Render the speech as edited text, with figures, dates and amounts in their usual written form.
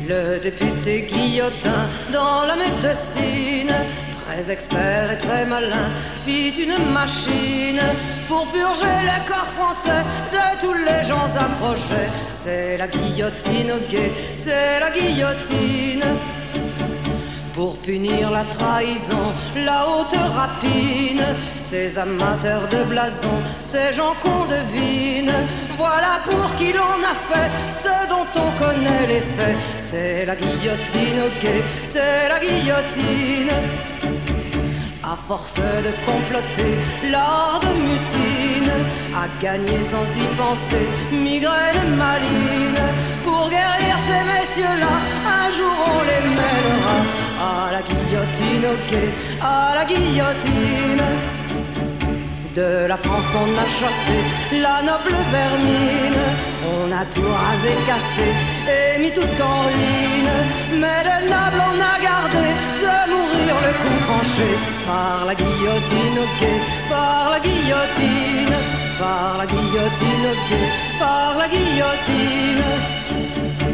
Le député Guillotin, dans la médecine, très expert et très malin, fit une machine pour purger les corps français de tous les gens approchés. C'est la guillotine au guet, c'est la guillotine. Pour punir la trahison, la haute rapine, ces amateurs de blason, ces gens qu'on devine, voilà pour qui l'on a fait ce dont on connaît les faits. C'est la guillotine au guet, c'est la guillotine. À force de comploter, l'art de mutine a gagné sans y penser, migraine maline. Pour guérir ces messieurs-là, un jour on les mêlera à la guillotine au guet, à la guillotine. De la France on a chassé la noble vermine, on a tout rasé, cassé et mis tout en ruine. Mais le noble on a gardé de mourir le cou tranché par la guillotine au guet, par la guillotine, par la guillotine au guet, par la guillotine.